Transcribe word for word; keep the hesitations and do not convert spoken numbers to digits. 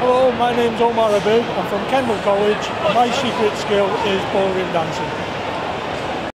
Hello, my name's Omar. I'm from Kendal College. My secret skill is ballroom dancing.